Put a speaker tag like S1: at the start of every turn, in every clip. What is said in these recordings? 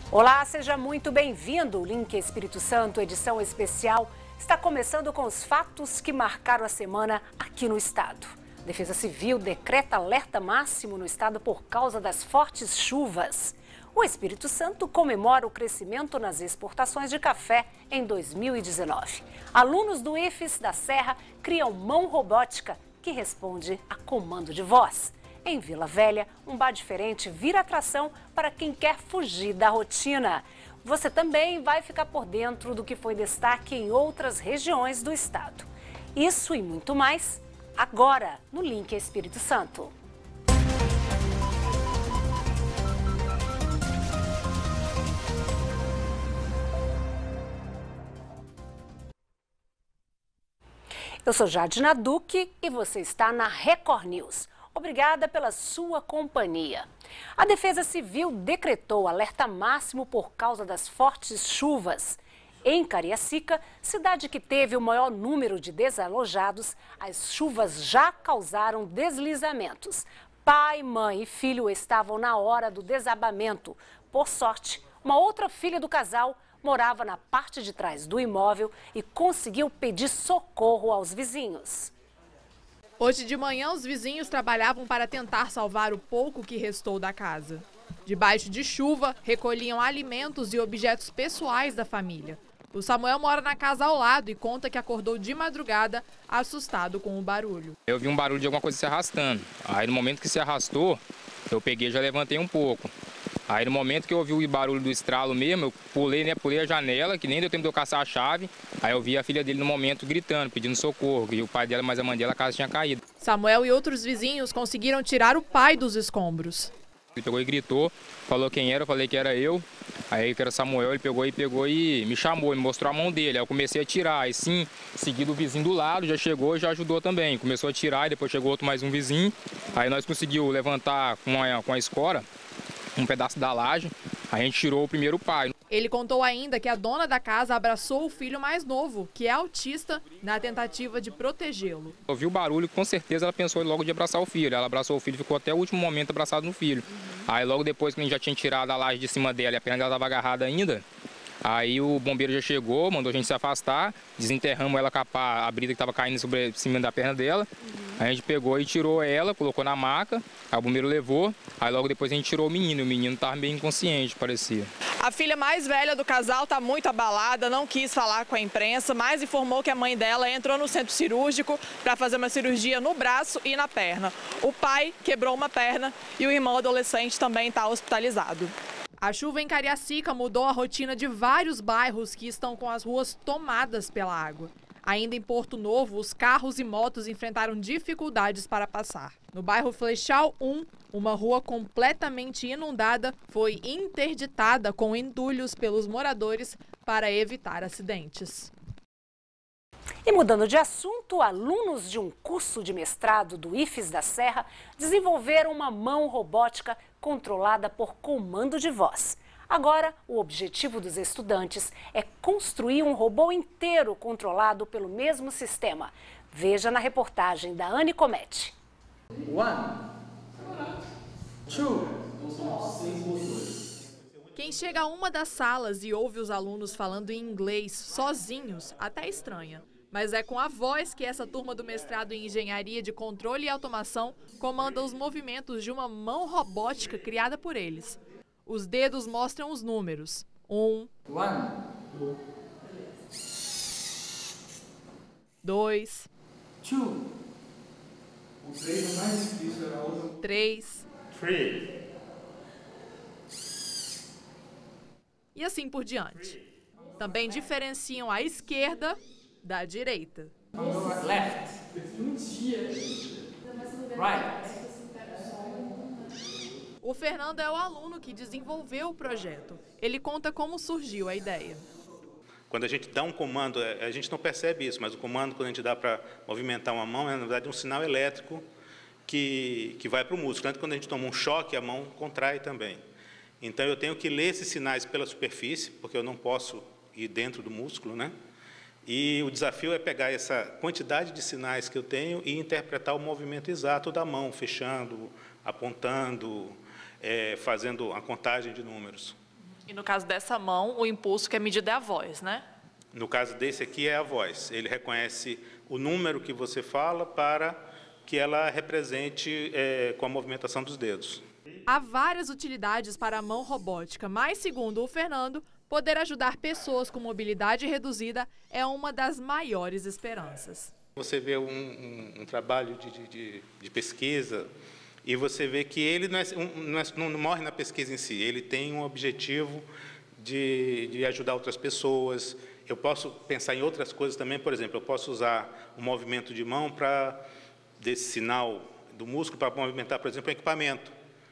S1: Olá, seja muito bem-vindo. O Link Espírito Santo, edição especial, está começando com os fatos que marcaram a semana aqui no estado. A Defesa Civil decreta alerta máximo no estado por causa das fortes chuvas. O Espírito Santo comemora o crescimento nas exportações de café em 2019. Alunos do IFES da Serra criam mão robótica que responde a comando de voz. Em Vila Velha, um bar diferente vira atração para quem quer fugir da rotina. Você também vai ficar por dentro do que foi destaque em outras regiões do estado. Isso e muito mais, agora no Link Espírito Santo. Eu sou Jadina Duque e você está na Record News. Obrigada pela sua companhia. A Defesa Civil decretou alerta máximo por causa das fortes chuvas. Em Cariacica, cidade que teve o maior número de desalojados, as chuvas já causaram deslizamentos. Pai, mãe e filho estavam na hora do desabamento. Por sorte, uma outra filha do casal morava na parte de trás do imóvel e conseguiu pedir socorro aos vizinhos.
S2: Hoje de manhã, os vizinhos trabalhavam para tentar salvar o pouco que restou da casa. Debaixo de chuva, recolhiam alimentos e objetos pessoais da família. O Samuel mora na casa ao lado e conta que acordou de madrugada, assustado com o barulho.
S3: Eu vi um barulho de alguma coisa se arrastando. Aí no momento que se arrastou, eu peguei e já levantei um pouco. Aí no momento que eu ouvi o barulho do estralo mesmo, eu pulei a janela, que nem deu tempo de eu caçar a chave. Aí eu vi a filha dele no momento gritando, pedindo socorro, e o pai dela, mais a mãe dela, a casa tinha caído.
S2: Samuel e outros vizinhos conseguiram tirar o pai dos escombros.
S3: Ele pegou e gritou, falou quem era, eu falei que era eu. Aí que era Samuel, ele pegou e me chamou, me mostrou a mão dele. Aí eu comecei a tirar, aí sim, seguido o vizinho do lado, já chegou e já ajudou também. Começou a tirar, e depois chegou mais um vizinho. Aí nós conseguimos levantar com a escora um pedaço da laje, a gente tirou o primeiro pai.
S2: Ele contou ainda que a dona da casa abraçou o filho mais novo, que é autista, na tentativa de protegê-lo.
S3: Ouviu o barulho, com certeza ela pensou logo de abraçar o filho. Ela abraçou o filho e ficou até o último momento abraçado no filho. Aí logo depois que a gente já tinha tirado a laje de cima dela e a perna dela estava agarrada ainda, aí o bombeiro já chegou, mandou a gente se afastar, desenterramos ela com a brida que estava caindo sobre cima da perna dela. Aí a gente pegou e tirou ela, colocou na maca, aí o bombeiro levou, aí logo depois a gente tirou o menino estava meio inconsciente, parecia.
S4: A filha mais velha do casal está muito abalada, não quis falar com a imprensa, mas informou que a mãe dela entrou no centro cirúrgico para fazer uma cirurgia no braço e na perna. O pai quebrou uma perna e o irmão adolescente também está hospitalizado.
S2: A chuva em Cariacica mudou a rotina de vários bairros que estão com as ruas tomadas pela água. Ainda em Porto Novo, os carros e motos enfrentaram dificuldades para passar. No bairro Flechal 1, uma rua completamente inundada foi interditada com entulhos pelos moradores para evitar acidentes.
S1: E mudando de assunto, alunos de um curso de mestrado do IFES da Serra desenvolveram uma mão robótica controlada por comando de voz. Agora, o objetivo dos estudantes é construir um robô inteiro controlado pelo mesmo sistema. Veja na reportagem da Anne Comete.
S5: 1, 2.
S2: Quem chega a uma das salas e ouve os alunos falando em inglês sozinhos, até estranha. Mas é com a voz que essa turma do mestrado em Engenharia de Controle e Automação comanda os movimentos de uma mão robótica criada por eles. Os dedos mostram os números. 1, 2, 3. E assim por diante. Também diferenciam a esquerda da direita.
S5: Left. Right.
S2: O Fernando é o aluno que desenvolveu o projeto. Ele conta como surgiu a ideia.
S6: Quando a gente dá um comando, a gente não percebe isso, mas o comando, quando a gente dá para movimentar uma mão, é, na verdade, um sinal elétrico que vai para o músculo. Tanto que quando a gente toma um choque, a mão contrai também. Então, eu tenho que ler esses sinais pela superfície, porque eu não posso ir dentro do músculo, né? E o desafio é pegar essa quantidade de sinais que eu tenho e interpretar o movimento exato da mão, fechando, apontando, fazendo a contagem de números.
S4: E no caso dessa mão, o impulso que é medido é a voz, né?
S6: No caso desse aqui é a voz. Ele reconhece o número que você fala para que ela represente com a movimentação dos dedos.
S2: Há várias utilidades para a mão robótica, mas, segundo o Fernando, poder ajudar pessoas com mobilidade reduzida é uma das maiores esperanças.
S6: Você vê um trabalho de pesquisa e você vê que ele não morre na pesquisa em si, ele tem um objetivo de ajudar outras pessoas. Eu posso pensar em outras coisas também, por exemplo, eu posso usar o movimento de mão desse sinal do músculo para movimentar, por exemplo, um equipamento.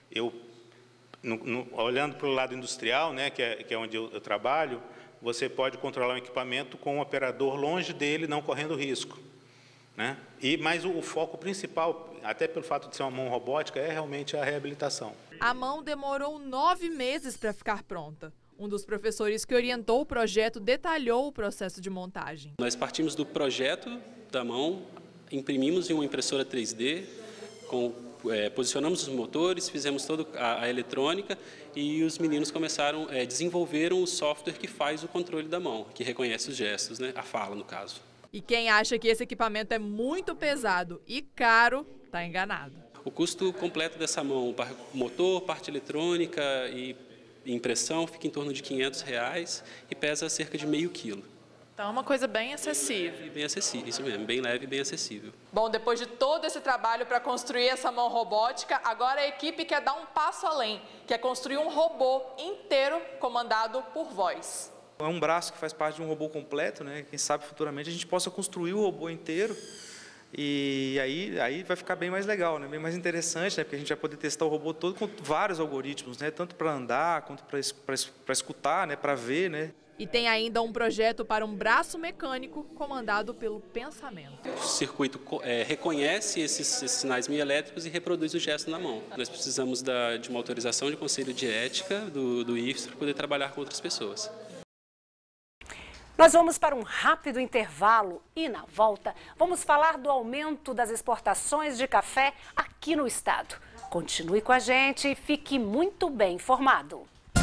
S6: Olhando para o lado industrial, né, que é onde eu trabalho, você pode controlar um equipamento com um operador longe dele, não correndo risco, né? Mas o foco principal, até pelo fato de ser uma mão robótica, é realmente a reabilitação.
S2: A mão demorou 9 meses para ficar pronta. Um dos professores que orientou o projeto detalhou o processo de montagem.
S7: Nós partimos do projeto da mão, imprimimos em uma impressora 3D, posicionamos os motores, fizemos toda a eletrônica e os meninos desenvolveram o software que faz o controle da mão, que reconhece os gestos, né? A fala, no caso.
S2: E quem acha que esse equipamento é muito pesado e caro, está enganado.
S7: O custo completo dessa mão, motor, parte eletrônica e impressão, fica em torno de R$500 e pesa cerca de meio quilo.
S4: Então é uma coisa bem acessível.
S7: Bem acessível, isso mesmo, bem leve e bem acessível.
S4: Bom, depois de todo esse trabalho para construir essa mão robótica, agora a equipe quer dar um passo além, que é construir um robô inteiro comandado por voz.
S8: É um braço que faz parte de um robô completo, né? Quem sabe futuramente a gente possa construir o robô inteiro e aí vai ficar bem mais legal, né? Bem mais interessante, né? Porque a gente vai poder testar o robô todo com vários algoritmos, né? Tanto para andar quanto para escutar, né? Para ver, né?
S2: E tem ainda um projeto para um braço mecânico comandado pelo pensamento.
S7: O circuito reconhece esses sinais mioelétricos e reproduz o gesto na mão. Nós precisamos de uma autorização de conselho de ética do IFES para poder trabalhar com outras pessoas.
S1: Nós vamos para um rápido intervalo e, na volta, vamos falar do aumento das exportações de café aqui no estado. Continue com a gente e fique muito bem informado.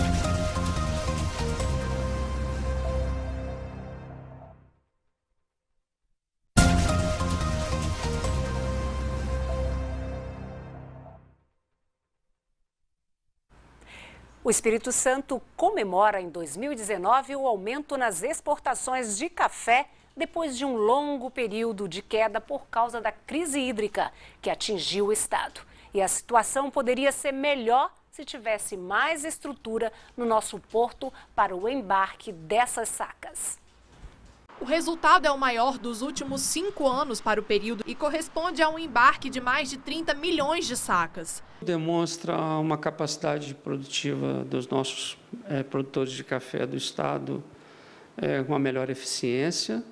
S1: O Espírito Santo comemora em 2019 o aumento nas exportações de café depois de um longo período de queda por causa da crise hídrica que atingiu o estado. E a situação poderia ser melhor se tivesse mais estrutura no nosso porto para o embarque dessas sacas.
S2: O resultado é o maior dos últimos 5 anos para o período e corresponde a um embarque de mais de 30 milhões de sacas.
S9: Demonstra uma capacidade produtiva dos nossos produtores de café do estado, com uma melhor eficiência,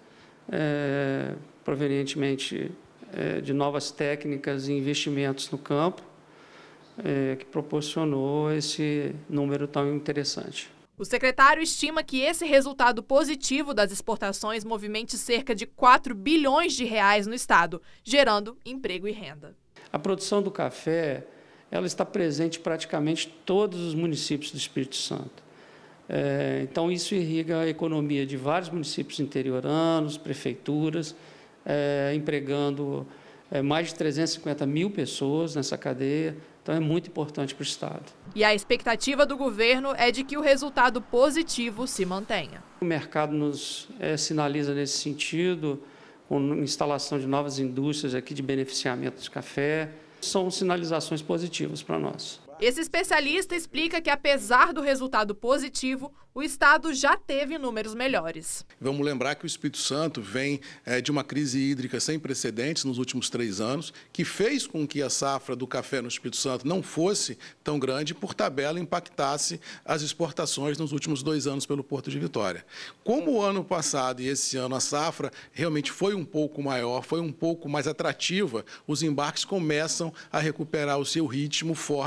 S9: provenientemente de novas técnicas e investimentos no campo, que proporcionou esse número tão interessante.
S2: O secretário estima que esse resultado positivo das exportações movimente cerca de 4 bilhões de reais no estado, gerando emprego e renda.
S9: A produção do café, ela está presente em praticamente todos os municípios do Espírito Santo. Então, isso irriga a economia de vários municípios interioranos, prefeituras, empregando mais de 350 mil pessoas nessa cadeia. Então, é muito importante para o estado.
S2: E a expectativa do governo é de que o resultado positivo se mantenha.
S9: O mercado nos sinaliza nesse sentido, com instalação de novas indústrias aqui de beneficiamento de café. São sinalizações positivas para nós.
S2: Esse especialista explica que, apesar do resultado positivo, o estado já teve números melhores.
S10: Vamos lembrar que o Espírito Santo vem de uma crise hídrica sem precedentes nos últimos 3 anos, que fez com que a safra do café no Espírito Santo não fosse tão grande e, por tabela, impactasse as exportações nos últimos 2 anos pelo Porto de Vitória. Como o ano passado e esse ano a safra realmente foi um pouco maior, foi um pouco mais atrativa, os embarques começam a recuperar o seu ritmo forte que já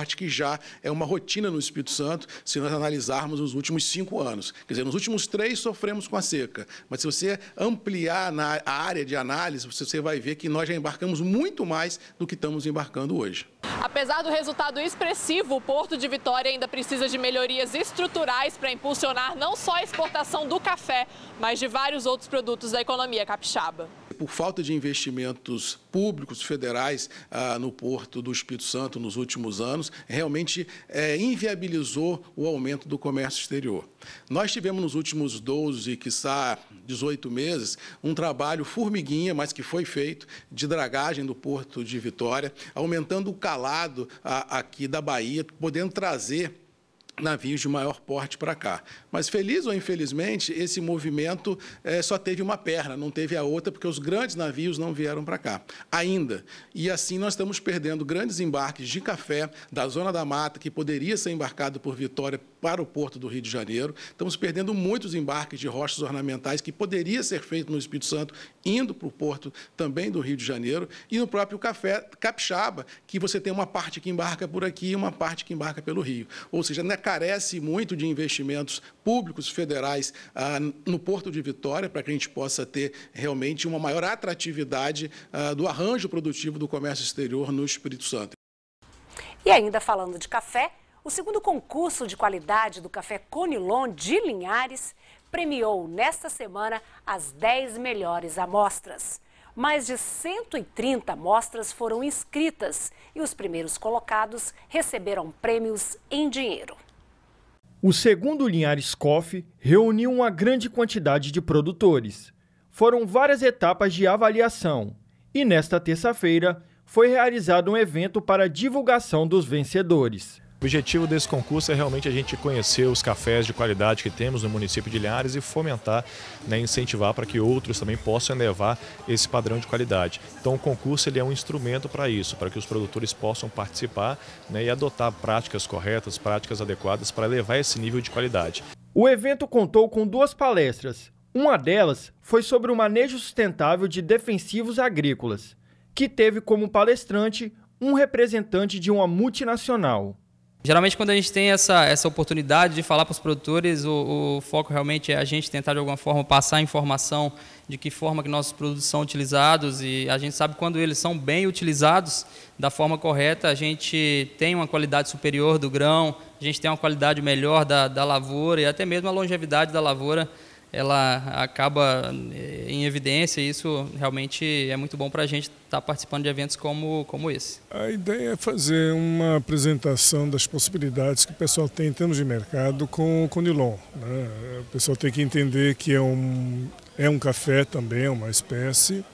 S10: já é uma rotina no Espírito Santo, se nós analisarmos os últimos 5 anos. Quer dizer, nos últimos 3 sofremos com a seca, mas se você ampliar a área de análise, você vai ver que nós já embarcamos muito mais do que estamos embarcando hoje.
S4: Apesar do resultado expressivo, o Porto de Vitória ainda precisa de melhorias estruturais para impulsionar não só a exportação do café, mas de vários outros produtos da economia capixaba.
S10: Por falta de investimentos públicos federais no Porto do Espírito Santo nos últimos anos, realmente inviabilizou o aumento do comércio exterior. Nós tivemos nos últimos 12, quiçá 18 meses, um trabalho formiguinha, mas que foi feito, de dragagem do Porto de Vitória, aumentando o calado aqui da Bahia, podendo trazer navios de maior porte para cá. Mas, feliz ou infelizmente, esse movimento só teve uma perna, não teve a outra, porque os grandes navios não vieram para cá ainda. E assim nós estamos perdendo grandes embarques de café da Zona da Mata, que poderia ser embarcado por Vitória para o Porto do Rio de Janeiro. Estamos perdendo muitos embarques de rochas ornamentais, que poderia ser feito no Espírito Santo, indo para o Porto também do Rio de Janeiro. E no próprio café capixaba, que você tem uma parte que embarca por aqui e uma parte que embarca pelo Rio. Ou seja, carece muito de investimentos públicos federais no Porto de Vitória, para que a gente possa ter realmente uma maior atratividade do arranjo produtivo do comércio exterior no Espírito Santo.
S1: E ainda falando de café, o segundo concurso de qualidade do café Conilon de Linhares premiou nesta semana as 10 melhores amostras. Mais de 130 amostras foram inscritas e os primeiros colocados receberam prêmios em dinheiro.
S11: O segundo Linhares Coffee reuniu uma grande quantidade de produtores. Foram várias etapas de avaliação e nesta terça-feira foi realizado um evento para a divulgação dos vencedores.
S12: O objetivo desse concurso é realmente a gente conhecer os cafés de qualidade que temos no município de Linhares e fomentar, incentivar para que outros também possam elevar esse padrão de qualidade. Então o concurso ele é um instrumento para isso, para que os produtores possam participar e adotar práticas corretas, práticas adequadas para elevar esse nível de qualidade.
S11: O evento contou com 2 palestras. Uma delas foi sobre o manejo sustentável de defensivos agrícolas, que teve como palestrante um representante de uma multinacional.
S13: Geralmente, quando a gente tem essa oportunidade de falar para os produtores, o foco realmente é a gente tentar, de alguma forma, passar a informação de que forma que nossos produtos são utilizados, e a gente sabe que quando eles são bem utilizados da forma correta, a gente tem uma qualidade superior do grão, a gente tem uma qualidade melhor da lavoura e até mesmo a longevidade da lavoura, ela acaba em evidência, e isso realmente é muito bom para a gente estar participando de eventos como esse.
S14: A ideia é fazer uma apresentação das possibilidades que o pessoal tem em termos de mercado com o Conilon, O pessoal tem que entender que é um café também, é uma espécie,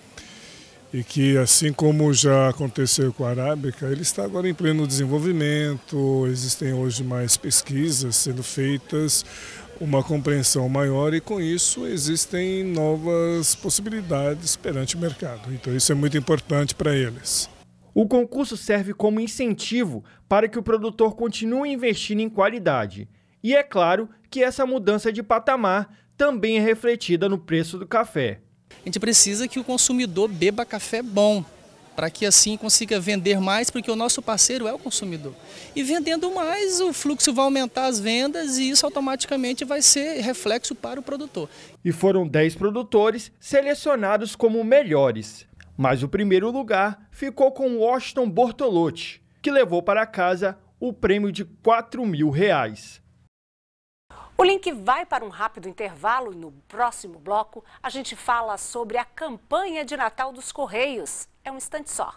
S14: e que, assim como já aconteceu com a arábica, ele está agora em pleno desenvolvimento, existem hoje mais pesquisas sendo feitas, uma compreensão maior, e com isso existem novas possibilidades perante o mercado. Então isso é muito importante para eles.
S11: O concurso serve como incentivo para que o produtor continue investindo em qualidade. E é claro que essa mudança de patamar também é refletida no preço do café.
S15: A gente precisa que o consumidor beba café bom, para que assim consiga vender mais, porque o nosso parceiro é o consumidor. E vendendo mais, o fluxo vai aumentar as vendas e isso automaticamente vai ser reflexo para o produtor.
S11: E foram 10 produtores selecionados como melhores. Mas o primeiro lugar ficou com Washington Bortolotti, que levou para casa o prêmio de R$4.000.
S1: O link vai para um rápido intervalo e no próximo bloco a gente fala sobre a campanha de Natal dos Correios. É um instante só.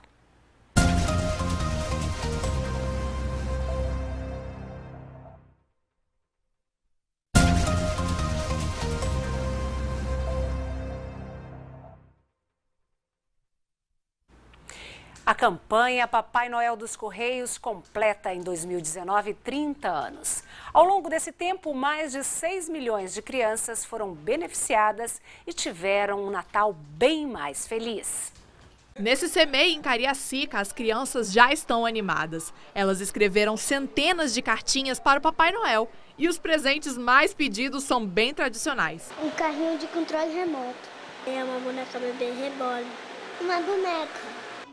S1: A campanha Papai Noel dos Correios completa em 2019 30 anos. Ao longo desse tempo, mais de 6 milhões de crianças foram beneficiadas e tiveram um Natal bem mais feliz.
S2: Nesse CMEI em Cariacica, as crianças já estão animadas. Elas escreveram centenas de cartinhas para o Papai Noel e os presentes mais pedidos são bem tradicionais.
S16: Um carrinho de controle remoto. É uma boneca bebê reborn. Uma boneca.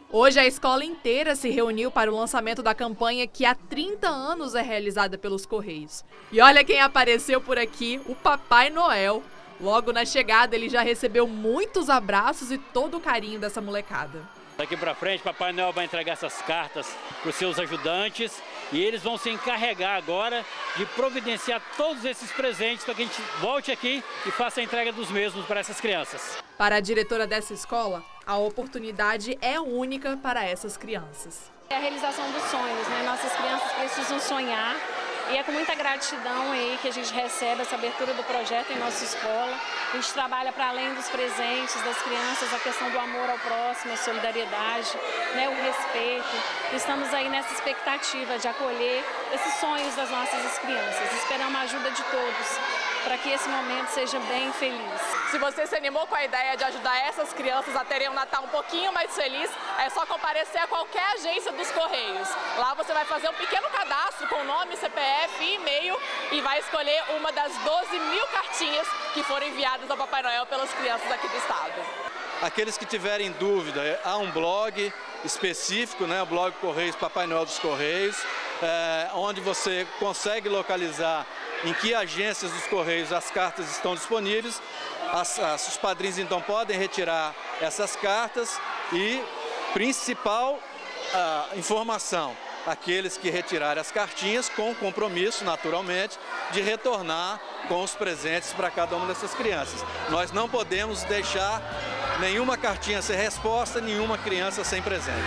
S2: Hoje a escola inteira se reuniu para o lançamento da campanha que há 30 anos é realizada pelos Correios. E olha quem apareceu por aqui, o Papai Noel. Logo na chegada ele já recebeu muitos abraços e todo o carinho dessa molecada.
S16: Daqui para frente, Papai Noel vai entregar essas cartas para os seus ajudantes e eles vão se encarregar agora de providenciar todos esses presentes para que a gente volte aqui e faça a entrega dos mesmos para essas crianças.
S2: Para a diretora dessa escola, a oportunidade é única para essas crianças.
S17: É a realização dos sonhos, né? Nossas crianças precisam sonhar e é com muita gratidão aí que a gente recebe essa abertura do projeto em nossa escola. A gente trabalha para além dos presentes das crianças, a questão do amor ao próximo, a solidariedade, né? O respeito. Estamos aí nessa expectativa de acolher esses sonhos das nossas crianças. Esperamos a ajuda de todos para que esse momento seja bem feliz.
S4: Se você se animou com a ideia de ajudar essas crianças a terem um Natal um pouquinho mais feliz, é só comparecer a qualquer agência dos Correios. Lá você vai fazer um pequeno cadastro com nome, CPF e e-mail e vai escolher uma das 12.000 cartinhas que foram enviadas ao Papai Noel pelas crianças aqui do estado.
S18: Aqueles que tiverem dúvida, há um blog específico, né, o blog Correios Papai Noel dos Correios, onde você consegue localizar em que agências dos Correios as cartas estão disponíveis. Os padrinhos então podem retirar essas cartas e, principal informação, aqueles que retirarem as cartinhas com compromisso, naturalmente, de retornar com os presentes para cada uma dessas crianças. Nós não podemos deixar nenhuma cartinha sem resposta, nenhuma criança sem presente.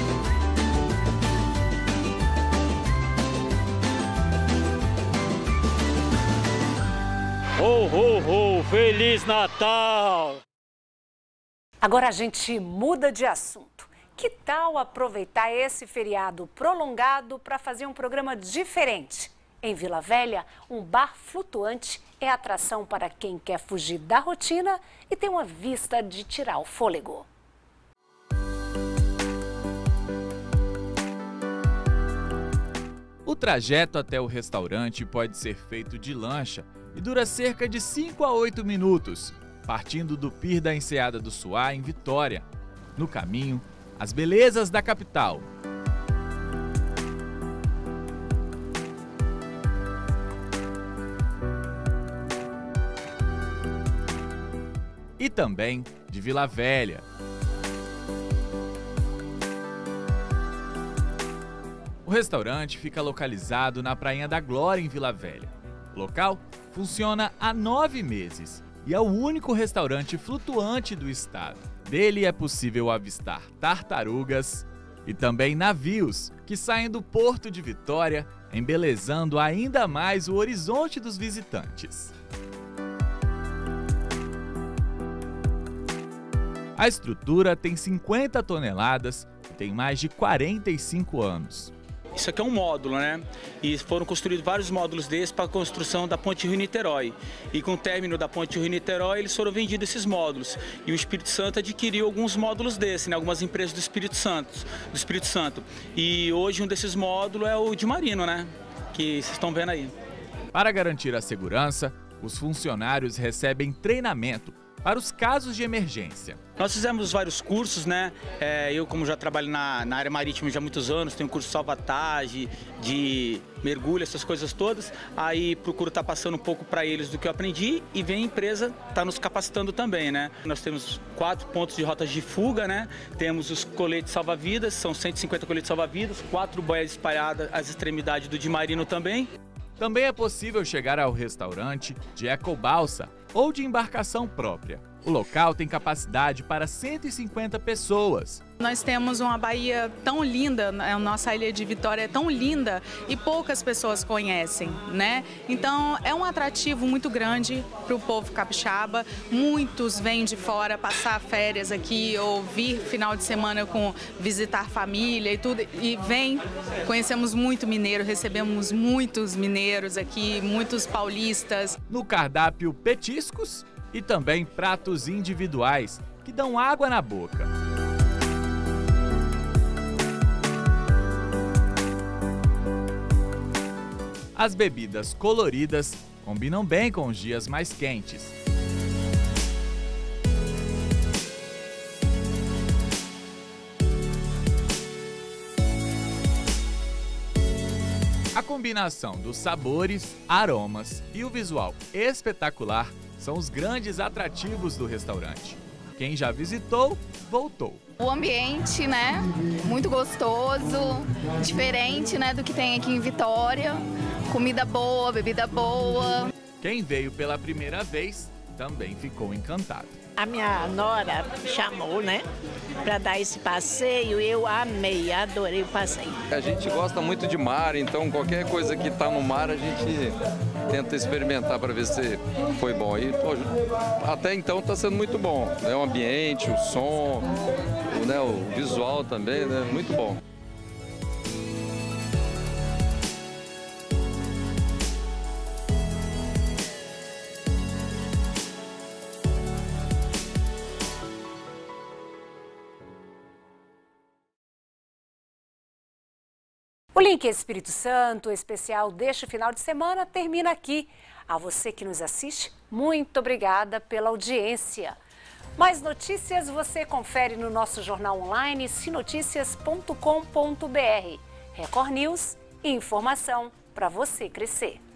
S16: Ho, ho, ho! Feliz Natal!
S1: Agora a gente muda de assunto. Que tal aproveitar esse feriado prolongado para fazer um programa diferente? Em Vila Velha, um bar flutuante é atração para quem quer fugir da rotina e tem uma vista de tirar o fôlego.
S19: O trajeto até o restaurante pode ser feito de lancha e dura cerca de 5 a 8 minutos, partindo do Pier da Enseada do Suá, em Vitória. No caminho, as belezas da capital. E também de Vila Velha. O restaurante fica localizado na Prainha da Glória, em Vila Velha. O local funciona há 9 meses e é o único restaurante flutuante do estado. Dele é possível avistar tartarugas e também navios que saem do Porto de Vitória, embelezando ainda mais o horizonte dos visitantes. A estrutura tem 50 toneladas e tem mais de 45 anos.
S20: Isso aqui é um módulo, né? E foram construídos vários módulos desses para a construção da Ponte Rio-Niterói. E com o término da Ponte Rio-Niterói, eles foram vendidos esses módulos. E o Espírito Santo adquiriu alguns módulos desses, né? Algumas empresas do Espírito Santo. E hoje um desses módulos é o de Marino, né? Que vocês estão vendo aí.
S19: Para garantir a segurança, os funcionários recebem treinamento para os casos de emergência.
S20: Nós fizemos vários cursos, né? Eu, como já trabalho na área marítima já há muitos anos, tenho curso de salvatagem, de mergulho, essas coisas todas. Aí procuro estar passando um pouco para eles do que eu aprendi e vem a empresa estar nos capacitando também, né? Nós temos 4 pontos de rotas de fuga, né? Temos os coletes salva-vidas, são 150 coletes salva-vidas, 4 boias espalhadas às extremidades do Dimarino também.
S19: Também é possível chegar ao restaurante de ecobalsa ou de embarcação própria. O local tem capacidade para 150 pessoas.
S21: Nós temos uma baía tão linda, a nossa ilha de Vitória é tão linda e poucas pessoas conhecem, né? Então é um atrativo muito grande para o povo capixaba. Muitos vêm de fora passar férias aqui ou vir final de semana com visitar família e tudo. E vem, conhecemos muito mineiro, recebemos muitos mineiros aqui, muitos paulistas.
S19: No cardápio, petiscos e também pratos individuais que dão água na boca. As bebidas coloridas combinam bem com os dias mais quentes. combinação dos sabores, aromas e o visual espetacular são os grandes atrativos do restaurante. Quem já visitou, voltou.
S3: O ambiente, né, muito gostoso, diferente, né, do que tem aqui em Vitória. Comida boa, bebida boa.
S19: Quem veio pela primeira vez também ficou encantado.
S22: A minha nora chamou, né, para dar esse passeio e eu amei, adorei o passeio.
S23: A gente gosta muito de mar, então qualquer coisa que está no mar a gente tenta experimentar para ver se foi bom. E pô, até então está sendo muito bom, né? O ambiente, o som, o visual também, né? Muito bom.
S1: O Link Espírito Santo especial deste final de semana termina aqui. A você que nos assiste, muito obrigada pela audiência. Mais notícias você confere no nosso jornal online sinoticias.com.br. Record News, informação para você crescer.